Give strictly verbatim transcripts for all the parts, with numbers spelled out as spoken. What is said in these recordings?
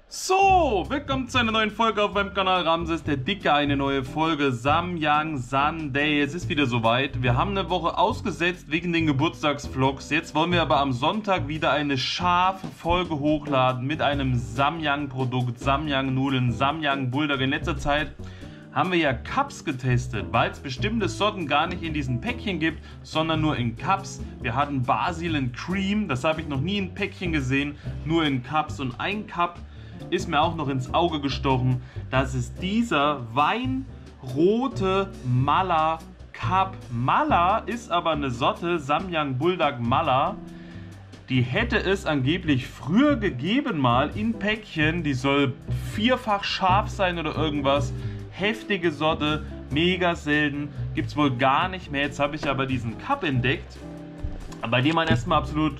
So, willkommen zu einer neuen Folge auf meinem Kanal Ramses der Dicke, eine neue Folge Samyang Sunday. Es ist wieder soweit. Wir haben eine Woche ausgesetzt wegen den Geburtstagsvlogs. Jetzt wollen wir aber am Sonntag wieder eine scharfe Folge hochladen mit einem Samyang-Produkt, Samyang-Nudeln, Samyang-Bulldog. In letzter Zeit haben wir ja Cups getestet, weil es bestimmte Sorten gar nicht in diesen Päckchen gibt, sondern nur in Cups. Wir hatten Basil and Cream, das habe ich noch nie in Päckchen gesehen, nur in Cups. Und ein Cup ist mir auch noch ins Auge gestochen. Das ist dieser weinrote Mala Cup. Mala ist aber eine Sorte, Samyang Bulldog Mala. Die hätte es angeblich früher gegeben mal in Päckchen. Die soll vierfach scharf sein oder irgendwas. Heftige Sorte, mega selten. Gibt es wohl gar nicht mehr. Jetzt habe ich aber diesen Cup entdeckt, bei dem man erstmal absolut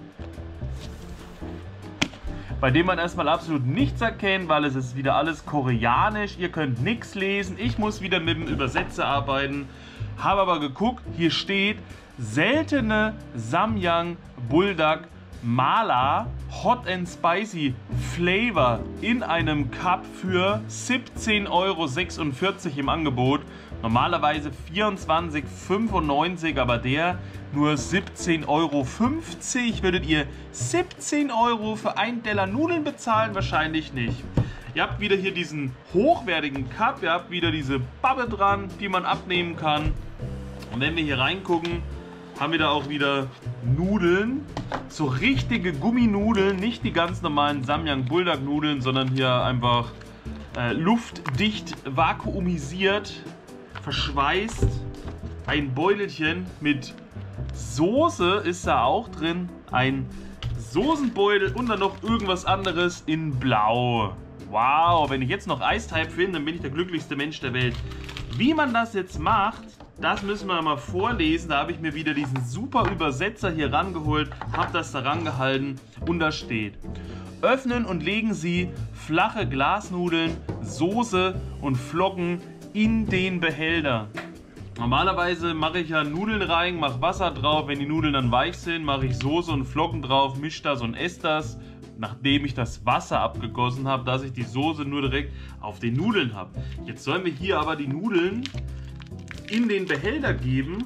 bei dem man erstmal absolut nichts erkennt, weil es ist wieder alles koreanisch. Ihr könnt nichts lesen. Ich muss wieder mit dem Übersetzer arbeiten. Habe aber geguckt, hier steht seltene Samyang Bulldog Mala Hot and Spicy Flavor in einem Cup für siebzehn Euro sechsundvierzig im Angebot. Normalerweise vierundzwanzig Euro fünfundneunzig, aber der nur siebzehn Euro fünfzig. Würdet ihr siebzehn Euro für einen Teller Nudeln bezahlen? Wahrscheinlich nicht. Ihr habt wieder hier diesen hochwertigen Cup, ihr habt wieder diese Babbe dran, die man abnehmen kann. Und wenn wir hier reingucken, haben wir da auch wieder Nudeln, so richtige Gumminudeln, nicht die ganz normalen Samyang Bulldog Nudeln, sondern hier einfach äh, luftdicht vakuumisiert, verschweißt. Ein Beutelchen mit Soße ist da auch drin, ein Soßenbeutel und dann noch irgendwas anderes in Blau. Wow, wenn ich jetzt noch Eisteig finde, dann bin ich der glücklichste Mensch der Welt. Wie man das jetzt macht, das müssen wir mal vorlesen. Da habe ich mir wieder diesen super Übersetzer hier rangeholt, habe das da rangehalten und da steht: Öffnen und legen Sie flache Glasnudeln, Soße und Flocken in den Behälter. Normalerweise mache ich ja Nudeln rein, mache Wasser drauf. Wenn die Nudeln dann weich sind, mache ich Soße und Flocken drauf, mische das und esse das, nachdem ich das Wasser abgegossen habe, dass ich die Soße nur direkt auf den Nudeln habe. Jetzt sollen wir hier aber die Nudeln in den Behälter geben.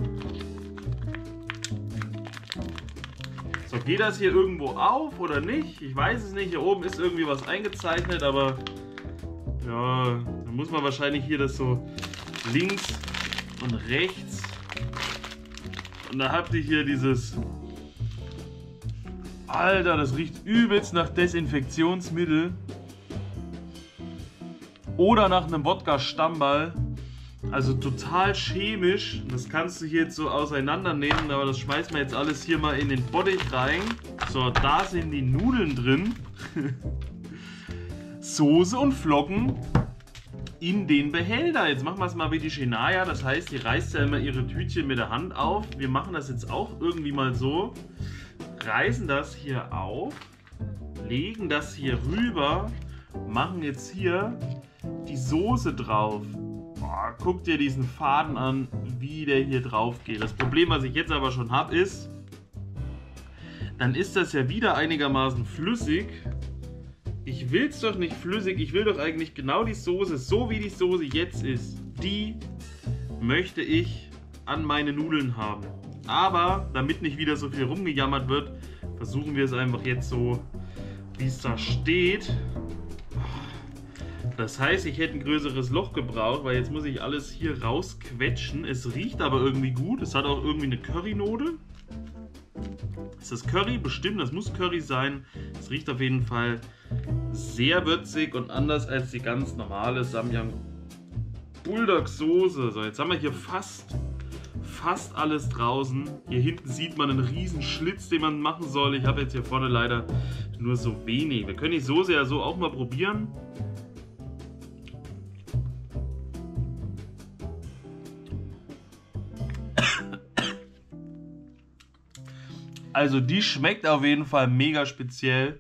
So, geht das hier irgendwo auf oder nicht? Ich weiß es nicht. Hier oben ist irgendwie was eingezeichnet, aber ja, dann muss man wahrscheinlich hier das so links und rechts. Und da habt ihr hier dieses... Alter, das riecht übelst nach Desinfektionsmittel. Oder nach einem Wodka-Stammball. Also total chemisch. Das kannst du hier jetzt so auseinandernehmen, aber das schmeißen wir jetzt alles hier mal in den Bottich rein. So, da sind die Nudeln drin. Soße und Flocken in den Behälter. Jetzt machen wir es mal wie die Shenaya. Das heißt, die reißt ja immer ihre Tütchen mit der Hand auf. Wir machen das jetzt auch irgendwie mal so. Reißen das hier auf, legen das hier rüber, machen jetzt hier die Soße drauf. Boah, guck dir diesen Faden an, wie der hier drauf geht. Das Problem, was ich jetzt aber schon habe, ist, dann ist das ja wieder einigermaßen flüssig. Ich will es doch nicht flüssig, ich will doch eigentlich genau die Soße, so wie die Soße jetzt ist, die möchte ich an meine Nudeln haben. Aber damit nicht wieder so viel rumgejammert wird, versuchen wir es einfach jetzt so, wie es da steht. Das heißt, ich hätte ein größeres Loch gebraucht, weil jetzt muss ich alles hier rausquetschen. Es riecht aber irgendwie gut. Es hat auch irgendwie eine Currynote. Ist das Curry? Bestimmt, das muss Curry sein. Es riecht auf jeden Fall sehr würzig und anders als die ganz normale Samyang Bulldog Soße. So, jetzt haben wir hier fast... fast alles draußen. Hier hinten sieht man einen riesen Schlitz, den man machen soll. Ich habe jetzt hier vorne leider nur so wenig. Wir können die Soße ja so auch mal probieren. Also die schmeckt auf jeden Fall mega speziell.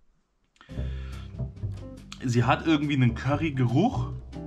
Sie hat irgendwie einen Curry-Geruch.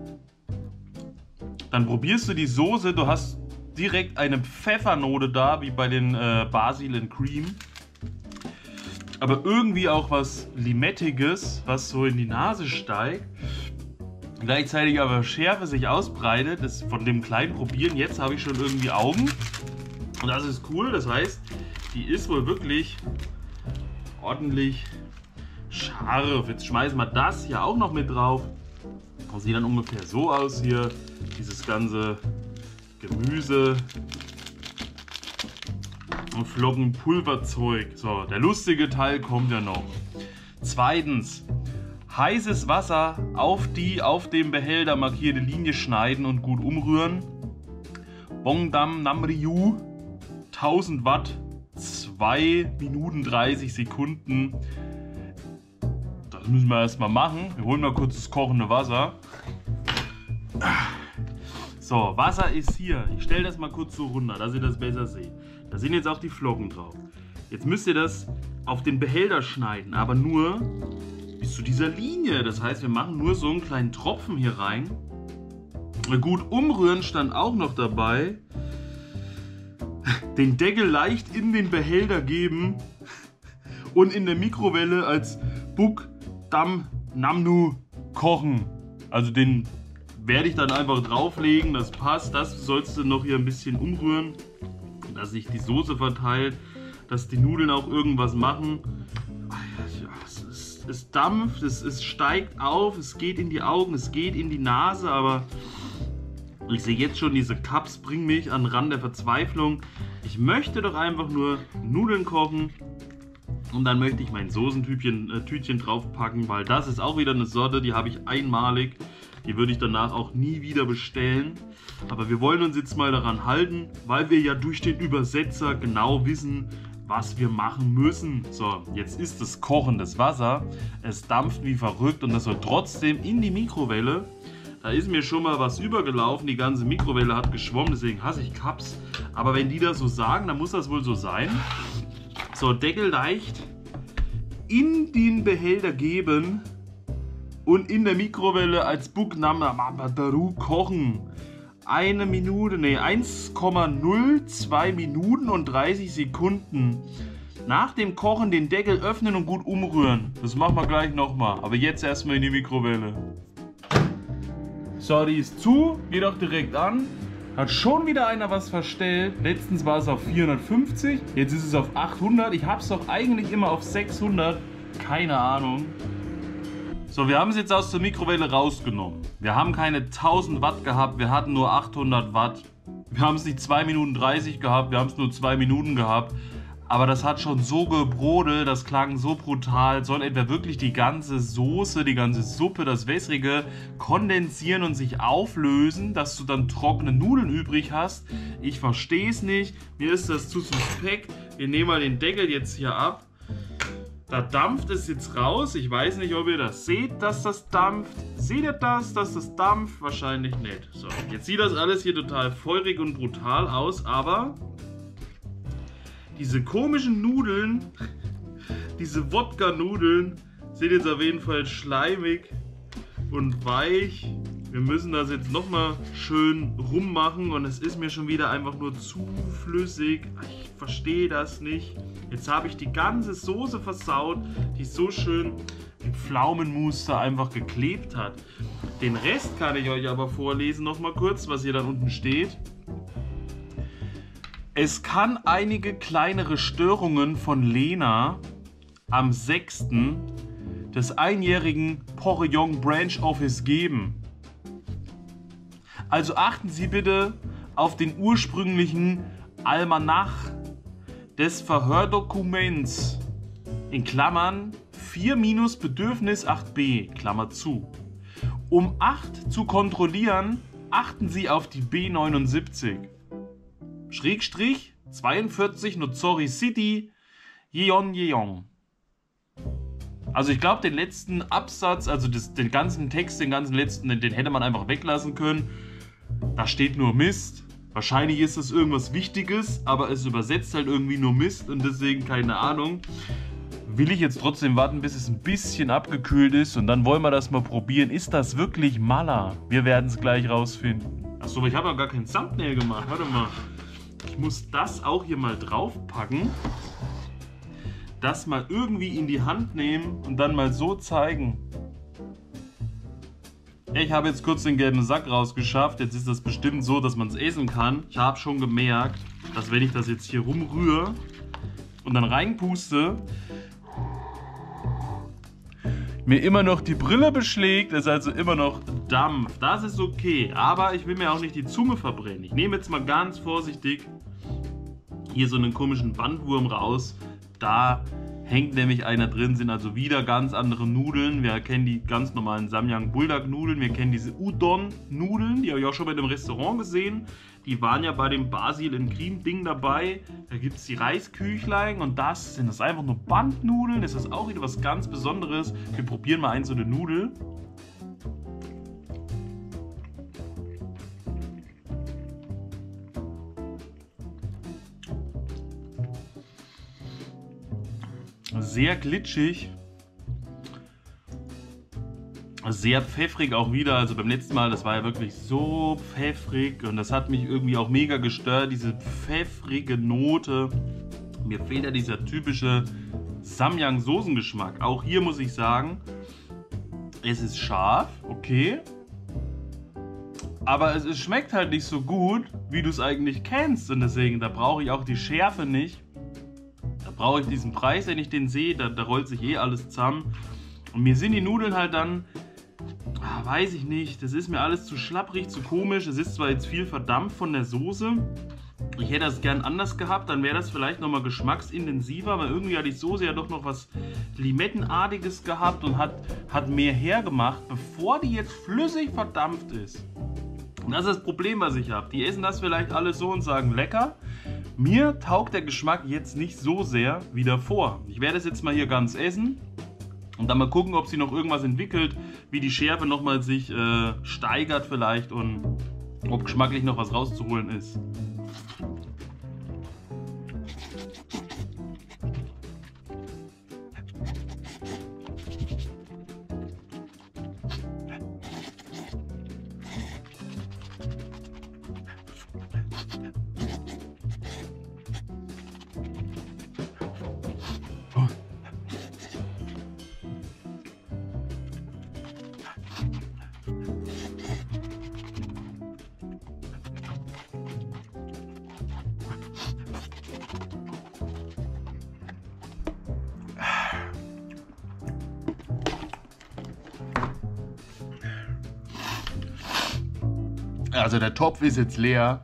Dann probierst du die Soße, du hast direkt eine Pfeffernote da, wie bei den äh, Basil and Cream. aber irgendwie auch was Limettiges, was so in die Nase steigt. Gleichzeitig aber Schärfe sich ausbreitet, das von dem kleinen Probieren. Jetzt habe ich schon irgendwie Augen. Und das ist cool, das heißt, die ist wohl wirklich ordentlich scharf. Jetzt schmeißen wir das hier auch noch mit drauf. Das sieht dann ungefähr so aus hier, dieses ganze Gemüse und Flockenpulverzeug. So, der lustige Teil kommt ja noch. Zweitens, heißes Wasser auf die auf dem Behälter markierte Linie schneiden und gut umrühren. Bongdam Namryu, tausend Watt, zwei Minuten dreißig Sekunden. Das müssen wir erstmal machen. Wir holen mal kurz das kochende Wasser. So, Wasser ist hier. Ich stelle das mal kurz so runter, dass ihr das besser seht. Da sind jetzt auch die Flocken drauf. Jetzt müsst ihr das auf den Behälter schneiden, aber nur bis zu dieser Linie. Das heißt, wir machen nur so einen kleinen Tropfen hier rein. Gut umrühren stand auch noch dabei. Den Deckel leicht in den Behälter geben und in der Mikrowelle als Buk Dam Namnu kochen. Also den werde ich dann einfach drauflegen, das passt. Das sollst du noch hier ein bisschen umrühren, dass sich die Soße verteilt, dass die Nudeln auch irgendwas machen. Es, ist, es dampft, es, es steigt auf, es geht in die Augen, es geht in die Nase, aber ich sehe jetzt schon, diese Cups bringen mich an den Rand der Verzweiflung. Ich möchte doch einfach nur Nudeln kochen und dann möchte ich mein Soßentütchen äh, Tütchen draufpacken, weil das ist auch wieder eine Sorte, die habe ich einmalig. Die würde ich danach auch nie wieder bestellen. Aber wir wollen uns jetzt mal daran halten, weil wir ja durch den Übersetzer genau wissen, was wir machen müssen. So, jetzt ist es kochendes Wasser. Es dampft wie verrückt und das soll trotzdem in die Mikrowelle. Da ist mir schon mal was übergelaufen. Die ganze Mikrowelle hat geschwommen, deswegen hasse ich Cups. Aber wenn die das so sagen, dann muss das wohl so sein. So, Deckel leicht in den Behälter geben und in der Mikrowelle als Buknamadaru kochen. Eine Minute, ne, eins Komma null zwei Minuten und dreißig Sekunden. Nach dem Kochen den Deckel öffnen und gut umrühren. Das machen wir gleich nochmal. Aber jetzt erstmal in die Mikrowelle. So, die ist zu, geht auch direkt an. Hat schon wieder einer was verstellt. Letztens war es auf vierhundertfünfzig, jetzt ist es auf achthundert. Ich habe es doch eigentlich immer auf sechshundert. Keine Ahnung. So, wir haben es jetzt aus der Mikrowelle rausgenommen. Wir haben keine tausend Watt gehabt, wir hatten nur achthundert Watt. Wir haben es nicht zwei Minuten dreißig gehabt, wir haben es nur zwei Minuten gehabt. Aber das hat schon so gebrodelt, das klang so brutal. Soll etwa wirklich die ganze Soße, die ganze Suppe, das Wässrige kondensieren und sich auflösen, dass du dann trockene Nudeln übrig hast? Ich verstehe es nicht. Mir ist das zu suspekt. Wir nehmen mal den Deckel jetzt hier ab. Da dampft es jetzt raus. Ich weiß nicht, ob ihr das seht, dass das dampft. Seht ihr das, dass das dampft? Wahrscheinlich nicht. So, jetzt sieht das alles hier total feurig und brutal aus, aber diese komischen Nudeln, diese Wodka-Nudeln, sind jetzt auf jeden Fall schleimig und weich. Wir müssen das jetzt nochmal schön rummachen und es ist mir schon wieder einfach nur zu flüssig. Ich verstehe das nicht. Jetzt habe ich die ganze Soße versaut, die so schön mit Pflaumenmuster einfach geklebt hat. Den Rest kann ich euch aber vorlesen nochmal kurz, was hier dann unten steht. Es kann einige kleinere Störungen von Lena am sechsten des einjährigen Porryong Branch Office geben. Also achten Sie bitte auf den ursprünglichen Almanach des Verhördokuments in Klammern vier Bedürfnis acht b, Klammer zu. Um acht zu kontrollieren, achten Sie auf die B neunundsiebzig. Schrägstrich zweiundvierzig Nozori City, Yeon Yeong. Also ich glaube, den letzten Absatz, also das, den ganzen Text, den ganzen letzten, den, den hätte man einfach weglassen können. Da steht nur Mist. Wahrscheinlich ist das irgendwas Wichtiges, aber es übersetzt halt irgendwie nur Mist und deswegen keine Ahnung. Will ich jetzt trotzdem warten, bis es ein bisschen abgekühlt ist und dann wollen wir das mal probieren. Ist das wirklich Mala? Wir werden es gleich rausfinden. Achso, aber ich habe ja gar kein Thumbnail gemacht. Warte mal. Ich muss das auch hier mal drauf packen. das mal irgendwie in die Hand nehmen und dann mal so zeigen. Ich habe jetzt kurz den gelben Sack rausgeschafft. Jetzt ist das bestimmt so, dass man es essen kann. Ich habe schon gemerkt, dass wenn ich das jetzt hier rumrühre und dann reinpuste, mir immer noch die Brille beschlägt, ist also immer noch Dampf. Das ist okay, aber ich will mir auch nicht die Zunge verbrennen. Ich nehme jetzt mal ganz vorsichtig hier so einen komischen Bandwurm raus. Da hängt nämlich einer drin, sind also wieder ganz andere Nudeln. Wir kennen die ganz normalen Samyang Buldak Nudeln. Wir kennen diese Udon Nudeln, die habe ich auch schon bei dem Restaurant gesehen. Die waren ja bei dem Basil and Cream Ding dabei. Da gibt es die Reisküchlein und das sind das einfach nur Bandnudeln. Das ist auch wieder was ganz Besonderes. Wir probieren mal ein so eine Nudel. Sehr glitschig, sehr pfeffrig auch wieder, also beim letzten Mal, das war ja wirklich so pfeffrig und das hat mich irgendwie auch mega gestört, diese pfeffrige Note. Mir fehlt ja dieser typische Samyang Soßengeschmack. Auch hier muss ich sagen, es ist scharf, okay, aber es, es schmeckt halt nicht so gut, wie du es eigentlich kennst und deswegen, da brauche ich auch die Schärfe nicht. Da brauche ich diesen Preis, wenn ich den sehe, da, da rollt sich eh alles zusammen. Und mir sind die Nudeln halt dann, ah, weiß ich nicht, das ist mir alles zu schlapprig, zu komisch. Es ist zwar jetzt viel verdampft von der Soße. Ich hätte das gern anders gehabt, dann wäre das vielleicht nochmal geschmacksintensiver, aber irgendwie hat die Soße ja doch noch was Limettenartiges gehabt und hat, hat mehr hergemacht, bevor die jetzt flüssig verdampft ist. Und das ist das Problem, was ich habe. Die essen das vielleicht alle so und sagen lecker. Mir taugt der Geschmack jetzt nicht so sehr wie davor. Ich werde es jetzt mal hier ganz essen und dann mal gucken, ob sie noch irgendwas entwickelt, wie die Schärfe nochmal sich äh, steigert vielleicht und ob geschmacklich noch was rauszuholen ist. Also der Topf ist jetzt leer.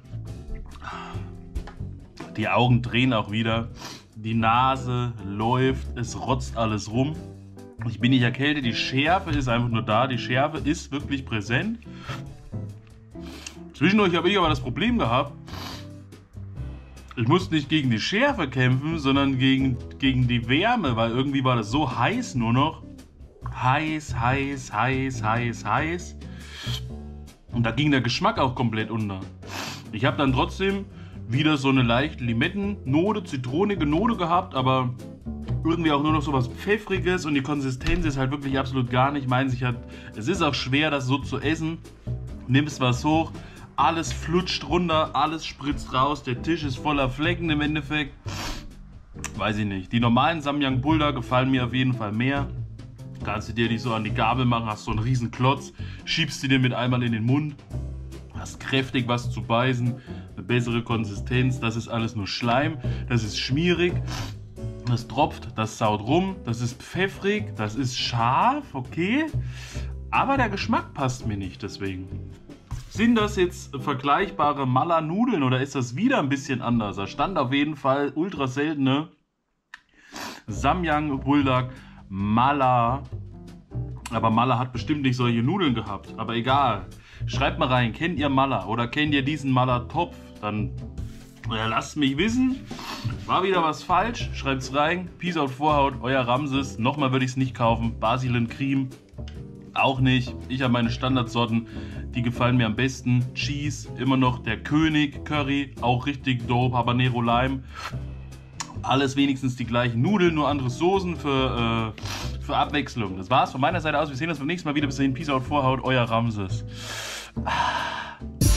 Die Augen drehen auch wieder. Die Nase läuft. Es rotzt alles rum. Ich bin nicht erkältet. Die Schärfe ist einfach nur da. Die Schärfe ist wirklich präsent. Zwischendurch habe ich aber das Problem gehabt. Ich musste nicht gegen die Schärfe kämpfen, sondern gegen, gegen die Wärme. Weil irgendwie war das so heiß nur noch. Heiß, heiß, heiß, heiß, heiß. Und da ging der Geschmack auch komplett unter. Ich habe dann trotzdem wieder so eine leichte Limettennote, zitronige Note gehabt, aber irgendwie auch nur noch so was Pfeffriges und die Konsistenz ist halt wirklich absolut gar nicht meins. Ich hat, es ist auch schwer, das so zu essen. Nimmst was hoch, alles flutscht runter, alles spritzt raus, der Tisch ist voller Flecken im Endeffekt. Weiß ich nicht. Die normalen Samyang Buldak gefallen mir auf jeden Fall mehr. Kannst du dir die so an die Gabel machen, hast so einen riesen Klotz, schiebst die dir mit einmal in den Mund, hast kräftig was zu beißen, eine bessere Konsistenz, das ist alles nur Schleim, das ist schmierig, das tropft, das saut rum, das ist pfeffrig, das ist scharf, okay, aber der Geschmack passt mir nicht deswegen. Sind das jetzt vergleichbare Mala-Nudeln oder ist das wieder ein bisschen anders? Da stand auf jeden Fall ultra seltene Samyang Buldak Mala, aber Mala hat bestimmt nicht solche Nudeln gehabt, aber egal. Schreibt mal rein, kennt ihr Mala oder kennt ihr diesen Mala-Topf? Dann ja, lasst mich wissen. War wieder was falsch? Schreibt's rein. Peace out Vorhaut, euer Ramses. Nochmal würde ich es nicht kaufen. Basil and Cream auch nicht. Ich habe meine Standardsorten, die gefallen mir am besten. Cheese, immer noch der König. Curry, auch richtig dope. Habanero Lime. Alles wenigstens die gleichen Nudeln, nur andere Soßen für, äh, für Abwechslung. Das war's von meiner Seite aus. Wir sehen uns beim nächsten Mal wieder. Bis dahin, Peace out Vorhaut, euer Ramses.